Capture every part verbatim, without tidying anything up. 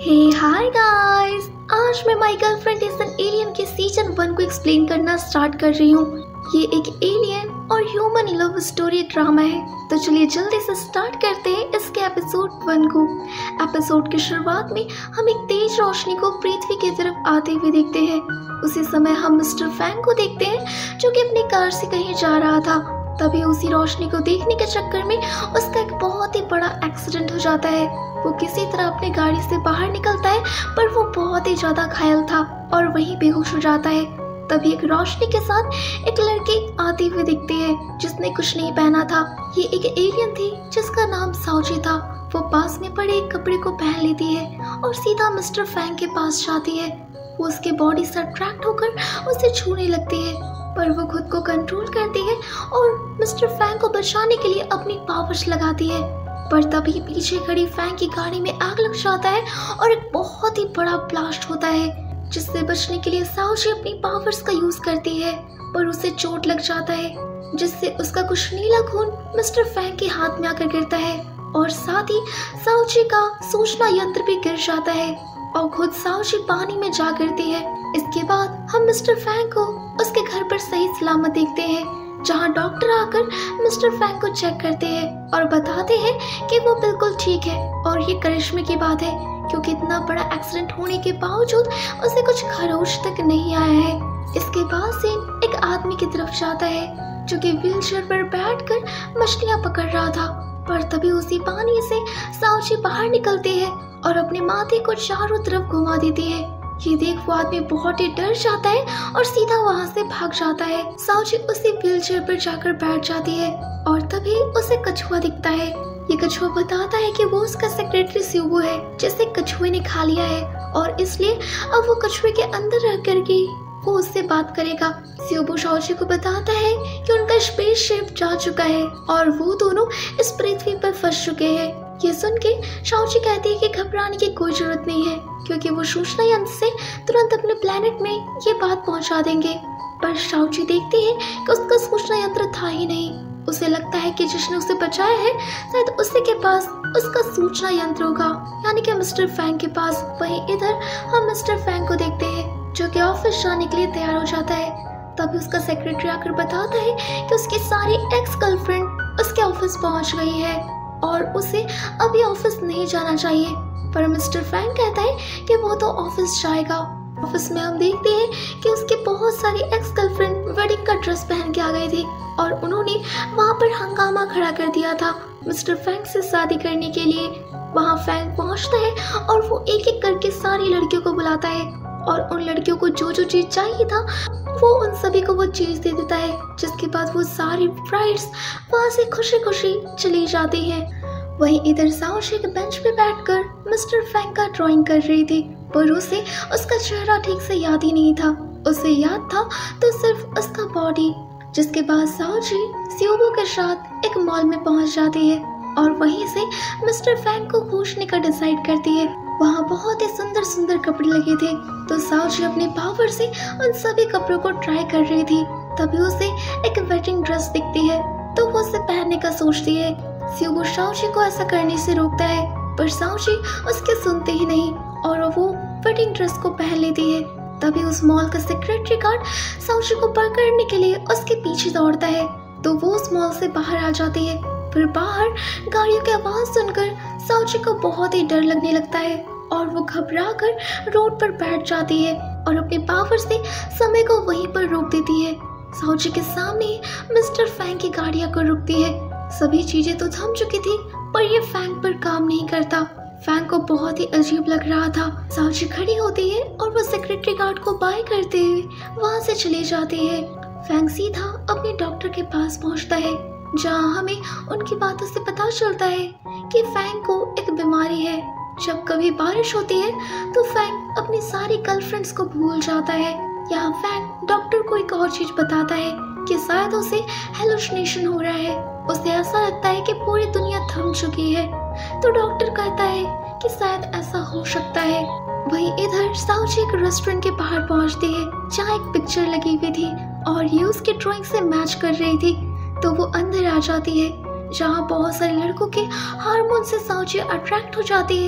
हे हाय guys, आज मैं My Girlfriend Is an Alien के सीजन वन को एक्सप्लेन करना स्टार्ट कर रही हूँ। ये एक एलियन और ह्यूमन लव स्टोरी ड्रामा है। तो चलिए जल्दी से स्टार्ट करते हैं इसके एपिसोड वन को। एपिसोड की शुरुआत में हम एक तेज रोशनी को पृथ्वी की तरफ आते हुए देखते हैं। उसी समय हम मिस्टर फैंग को देखते हैं जो कि अपनी कार से कहीं जा रहा था। तभी उसी रोशनी को देखने के चक्कर में उसका एक बहुत ही बड़ा एक्सीडेंट हो जाता है। वो किसी तरह अपनी गाड़ी से बाहर निकलता है, पर वो बहुत ही ज्यादा घायल था और वहीं बेहोश हो जाता है। तभी एक रोशनी के साथ एक लड़की आती हुई दिखती है जिसने कुछ नहीं पहना था। ये एक एलियन थी जिसका नाम साओजी था। वो पास में पड़े एक कपड़े को पहन लेती है और सीधा मिस्टर फैंग के पास जाती है। वो उसके बॉडी से अट्रैक्ट होकर उसे छूने लगती है, पर वो खुद को कंट्रोल करती है और मिस्टर फैंग को बचाने के लिए अपनी पावर्स लगाती है। पर तभी पीछे खड़ी फैंग की गाड़ी में आग लग जाता है और एक बहुत ही बड़ा ब्लास्ट होता है, जिससे बचने के लिए साओजी अपनी पावर्स का यूज करती है, पर उसे चोट लग जाता है जिससे उसका कुछ नीला खून मिस्टर फैंग के हाथ में आकर गिरता है और साथ ही साओजी का सूचना यंत्र भी गिर जाता है और खुद साओजी पानी में जा गिरती है। इसके बाद हम मिस्टर फैंग को उसके घर पर सही सलामत देखते हैं, जहां डॉक्टर आकर मिस्टर फैंग को चेक करते हैं और बताते हैं कि वो बिल्कुल ठीक है। और ये करिश्मे की बात है, क्योंकि इतना बड़ा एक्सीडेंट होने के बावजूद उसे कुछ खरोच तक नहीं आया है। इसके बाद से एक आदमी की तरफ जाता है जो कि व्हीलचेयर पर बैठकर मछलियां पकड़ रहा था। पर तभी उसी पानी से साओजी बाहर निकलती है और अपने माथे को चारों तरफ घुमा देती है। ये देख वो आदमी बहुत ही डर जाता है और सीधा वहाँ से भाग जाता है। साओजी उसी व्हीलचेयर पर जाकर बैठ जाती है और तभी उसे कछुआ दिखता है। ये कछुआ बताता है कि वो उसका सेक्रेटरी स्यूबो है जिसे कछुए ने खा लिया है और इसलिए अब वो कछुए के अंदर रह करके वो उससे बात करेगा। स्यूबो साओजी को बताता है कि उनका स्पेसशिप जा चुका है और वो दोनों इस पृथ्वी पर फंस चुके हैं। ये सुन के साओजी कहती है कि घबराने की कोई जरूरत नहीं है, क्योंकि वो सूचना यंत्र से तुरंत अपने प्लेनेट में ये बात पहुंचा देंगे। पर साओजी देखती है कि उसका सूचना यंत्र था ही नहीं। उसे लगता है कि जिसने उसे बचाया है शायद उसी के पास उसका सूचना यंत्र होगा, यानी कि मिस्टर फैंग के पास। वहीं इधर हम मिस्टर फैंग को देखते हैं जो कि ऑफिस जाने के लिए तैयार हो जाता है। तभी उसका सेक्रेटरी आकर बताता है कि उसकी सारी एक्स गर्लफ्रेंड उसके ऑफिस पहुंच गई है और उसे अभी ऑफिस नहीं जाना चाहिए। पर मिस्टर फैंग कहता है कि वो तो ऑफिस जाएगा। ऑफिस में हम देखते हैं कि उसके बहुत सारी एक्स गर्लफ्रेंड वेडिंग का ड्रेस पहन के आ गई थी और उन्होंने वहाँ पर हंगामा खड़ा कर दिया था मिस्टर फैंग से शादी करने के लिए। वहाँ फैंग पहुँचता है और वो एक एक करके सारी लड़कियों को बुलाता है और उन लड़कियों को जो जो चीज चाहिए था वो उन सभी को वो चीज दे देता है। जिसके बाद वो सारी ब्राइड्स वहाँ से खुशी खुशी चली जाती हैं। वहीं इधर साओजी के बेंच पे बैठकर मिस्टर फैंग का ड्राइंग कर रही थी, पर उसे उसका चेहरा ठीक से याद ही नहीं था। उसे याद था तो सिर्फ उसका बॉडी। जिसके बाद साओजी स्यूबो के साथ एक मॉल में पहुंच जाती है और वहीं से मिस्टर फैंग को खोजने का डिसाइड करती है। वहाँ बहुत ही सुंदर सुंदर कपड़े लगे थे, तो साओजी अपने पावर से उन सभी कपड़ों को ट्राई कर रही थी। तभी उसे एक वेडिंग ड्रेस दिखती है, तो वो उसे पहनने का सोचती है। स्यूबो साओजी को ऐसा करने से रोकता है, पर साओजी उसके सुनते ही नहीं और वो वेडिंग ड्रेस को पहन लेती है। तभी उस मॉल का सेक्रेटरी गार्ड साओजी को पकड़ने के लिए उसके पीछे दौड़ता है, तो वो उस मॉल से बाहर आ जाती है। पर बाहर गाड़ियों की आवाज सुनकर साओजी को बहुत ही डर लगने लगता है और वो घबराकर रोड पर बैठ जाती है और अपने पावर से समय को वहीं पर रोक देती है। साओजी के सामने मिस्टर फैंग की गाड़ी आकर रुकती है। सभी चीजें तो थम चुकी थी, पर ये फैंग पर काम नहीं करता। फैंग को बहुत ही अजीब लग रहा था। साओजी खड़ी होती है और वो सेक्रेटरी गार्ड को बाय करते हुए वहाँ से चली जाती है। फैंग सीधा अपने डॉक्टर के पास पहुँचता है, जहाँ हमें उनकी बातों से पता चलता है कि फैंग को एक बीमारी है। जब कभी बारिश होती है तो फैंग अपनी सारी गर्लफ्रेंड्स को भूल जाता है। यहाँ फैंग डॉक्टर को एक और चीज बताता है कि शायद उसे हेलुसिनेशन हो रहा है। उसे ऐसा लगता है कि पूरी दुनिया थम चुकी है, तो डॉक्टर कहता है कि शायद ऐसा हो सकता है। वहीं इधर साओजी एक रेस्टोरेंट के बाहर पहुंचती है जहाँ एक पिक्चर लगी हुई थी और ये उसकी ड्राइंग से मैच कर रही थी। तो वो अंदर आ जाती है जहाँ बहुत सारे लड़कों के हार्मोन से साओजी अट्रैक्ट हो जाती है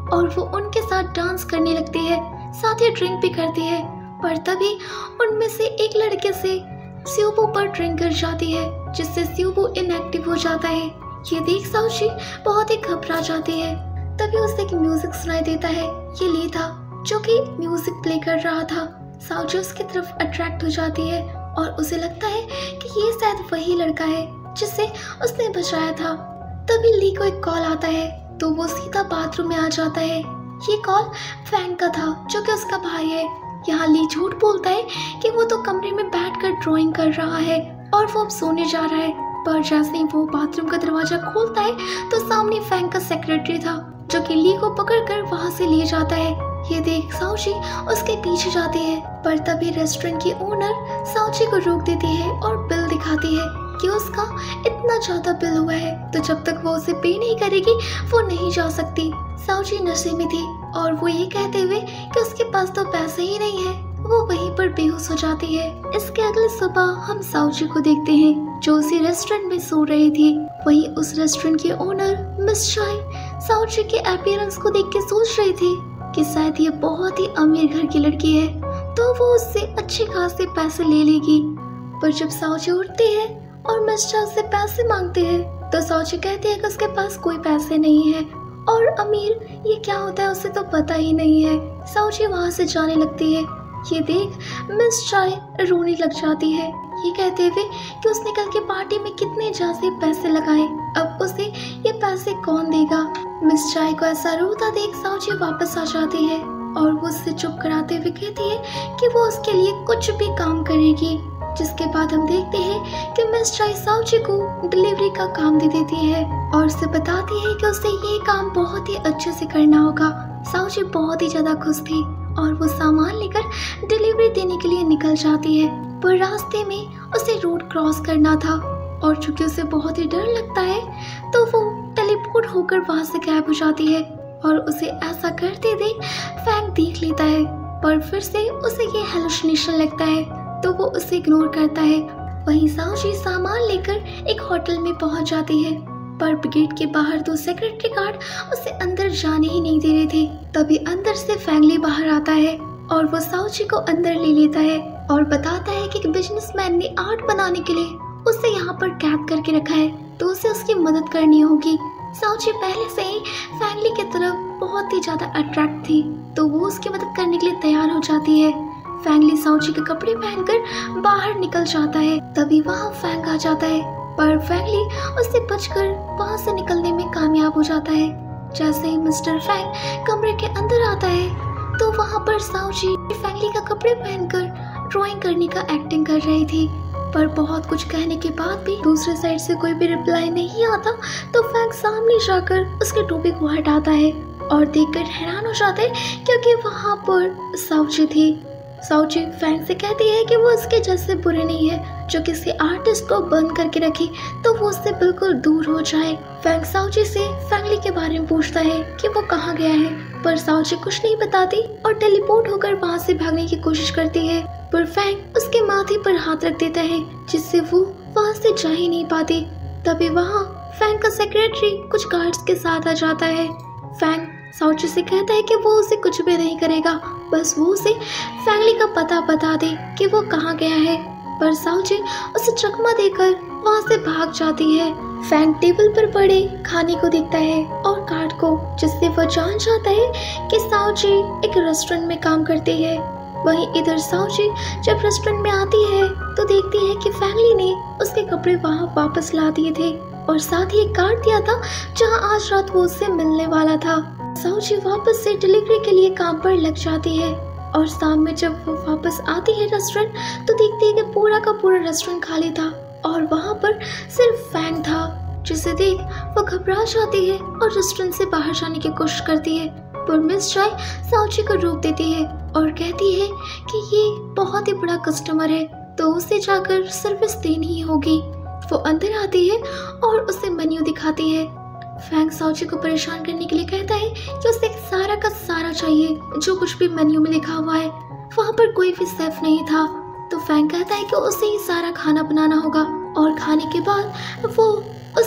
और वो उनके साथ डांस करने लगती है, साथ ही ड्रिंक भी करती है। पर तभी उनमें से एक लड़के से स्यूबो पर ड्रिंक कर जाती है, जिससे स्यूबो इनएक्टिव हो जाता है। ये देख साउची बहुत ही घबरा जाती है। तभी उसे एक म्यूजिक सुनाई देता है। ये ली था जो कि म्यूजिक प्ले कर रहा था। साउची उसकी तरफ अट्रैक्ट हो जाती है और उसे लगता है कि ये शायद वही लड़का है जिसे उसने बचाया था। तभी ली को एक कॉल आता है तो वो सीधा बाथरूम में आ जाता है। ये कॉल फैंग का था जो कि उसका भाई है। यहाँ ली झूठ बोलता है कि वो तो कमरे में बैठकर ड्राइंग कर रहा है और वो अब सोने जा रहा है। पर जैसे ही वो बाथरूम का दरवाजा खोलता है तो सामने फैंग का सेक्रेटरी था जो कि ली को पकड़कर वहाँ से ले जाता है। ये देख साउची उसके पीछे जाती है, पर तभी रेस्टोरेंट की ओनर साउची को रोक देती है और बिल दिखाती है कि उसका इतना ज्यादा बिल हुआ है, तो जब तक वो उसे पे नहीं करेगी वो नहीं जा सकती। साउची नशे में थी और वो ये कहते हुए कि उसके पास तो पैसे ही नहीं है, वो वहीं पर बेहोश हो जाती है। इसके अगले सुबह हम साउची को देखते हैं जो उसी रेस्टोरेंट में सो रही थी। वहीं उस रेस्टोरेंट की ओनर मिस चाय साउची के अपीयरेंस को देख के सोच रही थी कि शायद ये बहुत ही अमीर घर की लड़की है, तो वो उससे अच्छे खासे पैसे ले लेगी। पर जब साउची उठती है और मिस चाय उससे पैसे मांगते हैं तो साउची कहती है कि उसके पास कोई पैसे नहीं है और अमीर ये क्या होता है उसे तो पता ही नहीं है। साउची वहाँ से जाने लगती है। ये देख मिस चाय रोने लग जाती है, ये कहते हुए कि उसने कल की पार्टी में कितने ज्यादा पैसे लगाए, अब उसे ये पैसे कौन देगा। मिस चाय को ऐसा रोता देख साउची वापस आ जाती है और वो उससे चुप कराते हुए कहती है कि वो उसके लिए कुछ भी काम करेगी। जिसके बाद हम देखते हैं कि मिस चाय साउची को डिलीवरी का काम दे देती है और उसे बताती है कि उसे ये काम बहुत ही अच्छे से करना होगा। साउची बहुत ही ज्यादा खुश थी और वो सामान लेकर डिलीवरी देने के लिए निकल जाती है, पर रास्ते में उसे रोड क्रॉस करना था और चूंकि उसे बहुत ही डर लगता है तो वो टेलीपोर्ट होकर वहां से गायब हो जाती है और उसे ऐसा करते देख फैंग देख लेता है, पर फिर से उसे ये हेलुसिनेशन लगता है तो वो उसे इग्नोर करता है। वहीं साउची सामान लेकर एक होटल में पहुंच जाती है, पर गेट के बाहर दो सिक्योरिटी गार्ड उसे अंदर जाने ही नहीं दे रहे थे। तभी अंदर से फैंगली बाहर आता है और वो साउची को अंदर ले लेता है और बताता है कि बिजनेसमैन ने आर्ट बनाने के लिए उसे यहाँ पर कैद करके रखा है, तो उसे उसकी मदद करनी होगी। साउची पहले से ही फैंगली की तरफ बहुत ही ज्यादा अट्रैक्ट थी, तो वो उसकी मदद करने के लिए तैयार हो जाती है। फैंगली साउची के कपड़े पहनकर बाहर निकल जाता है, तभी वहाँ फैंग आ जाता है, पर फैंगली उससे बचकर वहाँ से निकलने में कामयाब हो जाता है। जैसे ही मिस्टर फैंग कमरे के अंदर आता है तो वहाँ पर साउची फैंगली का कपड़े पहनकर ड्राइंग करने का एक्टिंग कर रही थी, पर बहुत कुछ कहने के बाद भी दूसरे साइड से कोई भी रिप्लाई नहीं आता, तो फैंग सामने जाकर उसके टोपी को हटाता है और देखकर हैरान हो जाता है क्योंकि वहाँ पर साउची थी। साउची फैंग से कहती है कि वो उसके जैसे बुरे नहीं है जो किसी आर्टिस्ट को बंद करके रखे तो वो उससे बिल्कुल दूर हो जाए। फैंग साउची से फैंगली के बारे में पूछता है कि वो कहाँ गया है, पर साउची कुछ नहीं बताती और टेलीपोर्ट होकर वहाँ से भागने की कोशिश करती है, पर फैंग उसके माथे पर हाथ रख देता है जिससे वो वहाँ से जा ही नहीं पाती। तभी वहाँ फैंग का सेक्रेटरी कुछ गार्ड्स के साथ आ जाता है। फैंग साउची से कहता है कि वो उसे कुछ भी नहीं करेगा, बस वो उसे फैंगली का पता बता दे कि वो कहाँ गया है, पर साउची उसे चकमा देकर वहाँ से भाग जाती है। फैंग टेबल पर पड़े खाने को देखता है और कार्ड को, जिससे वो जान जाता है कि साउची एक रेस्टोरेंट में काम करती है। वहीं इधर साउची जब रेस्टोरेंट में आती है तो देखती है कि फैंगली ने उसके कपड़े वहाँ वापस ला दिए थे और साथ ही एक कार्ड दिया था जहाँ आज रात वो उससे मिलने वाला था। साउची वापस से डिलीवरी के लिए काम पर लग जाती है और शाम में जब वो वापस आती है रेस्टोरेंट तो देखती है कि पूरा का पूरा रेस्टोरेंट खाली था और वहाँ पर सिर्फ फैंग था, जिसे देख वो घबरा जाती है और रेस्टोरेंट से बाहर जाने की कोशिश करती है, पर मिस चाय साउची को रोक देती है और कहती है कि ये बहुत ही बड़ा कस्टमर है तो उसे जाकर सर्विस देनी ही होगी। वो अंदर आती है और उसे मेन्यू दिखाती है। फैंग साउची को परेशान करने के लिए कहता है कि उसे सारा का सारा चाहिए जो कुछ भी मेन्यू में लिखा हुआ है। वहाँ पर कोई भी शेफ नहीं था, तो फैंग कहता है कि उसे ही सारा खाना बनाना होगा और खाने के बाद वो उसे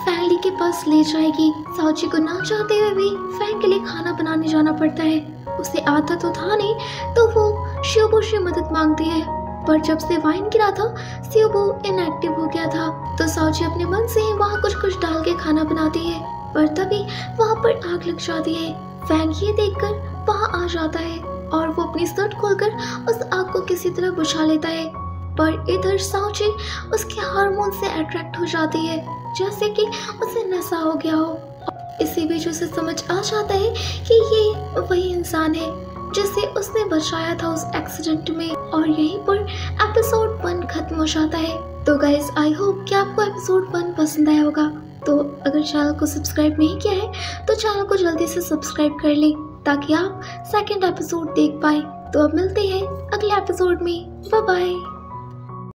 फैंगली के पास ले जाएगी। साउची को ना चाहते हुए भी फैंग के लिए खाना बनाने जाना पड़ता है। उसे आता तो था नहीं, तो वो शियोबो से मदद मांगती है, पर जब से वाइन गिरा था शियोबो इनएक्टिव हो गया था, तो साउची अपने मन से ही वहाँ कुछ कुछ डाल के खाना बनाती है, पर तभी वहाँ पर आग लग जाती है। फैंग ये देखकर वहाँ आ जाता है और वो अपनी शर्ट खोलकर उस आग को किसी तरह बुझा लेता है, पर इधर साउची उसके हार्मोन से अट्रैक्ट हो जाती है, जैसे कि उसे नशा हो गया हो। इसी बीच उसे समझ आ जाता है कि ये वही इंसान है जिसे उसने बचाया था उस एक्सीडेंट में, और यहीं पर एपिसोड वन खत्म हो जाता है। तो गाइस, आई होप कि आपको एपिसोड वन पसंद आया होगा। तो अगर चैनल को सब्सक्राइब नहीं किया है तो चैनल को जल्दी से सब्सक्राइब कर लें, ताकि आप सेकंड एपिसोड देख पाए। तो अब मिलते हैं अगले एपिसोड में। Bye bye.